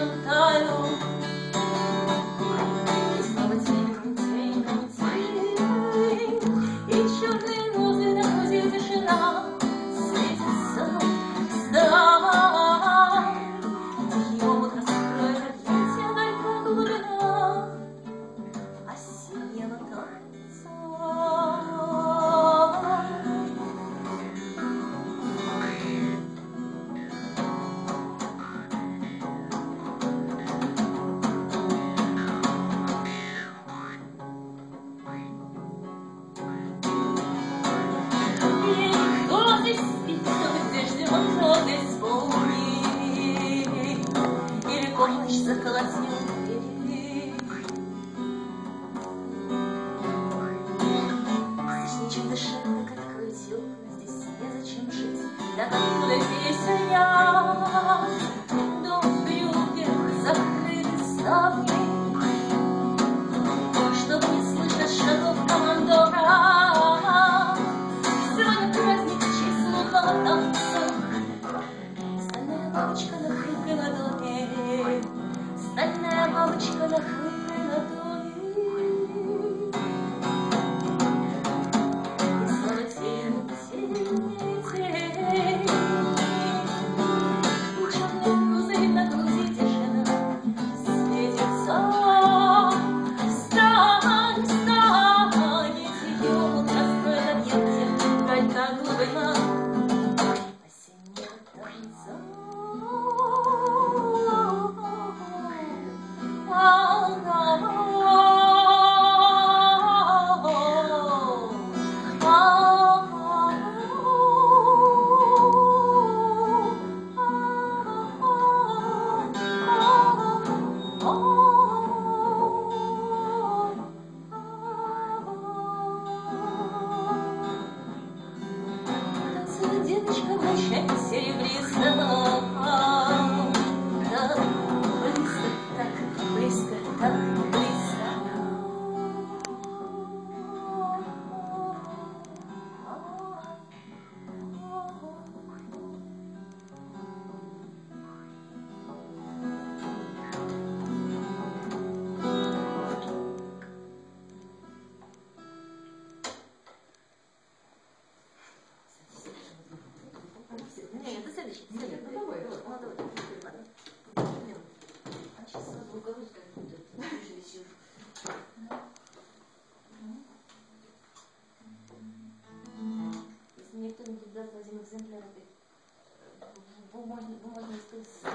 снова таю. И снова тень, тень, тень, и черные розы на розе тишина. Светится вдаль, тихий омут раскроет объятия, горька глубина осеннего танца. Помощь заколотила двери. Здесь нечем дышать, так открыть окна, здесь незачем жить, так откуда здесь я? Дом в брюках, закрыты ставни, чтобы не слышать шагов командора. Сегодня праздник в честь лунного танца. Стальная бабочка на хрупкой ладони, стальная бабочка на хрупкой ладони. И снова тень, тень, тень, и черные грузы на грузе тишина. Светится, встань, встань, и тихий омут раскроет объятия, горька глубина осеннего танца. Деточка в ночах серебристого, так близко, так близко, так близко. Не, это следующий. Ну давай. А сейчас сразу уговорить, как будет. Если мне кто-нибудь даст один экземпляр этой бумажной истории.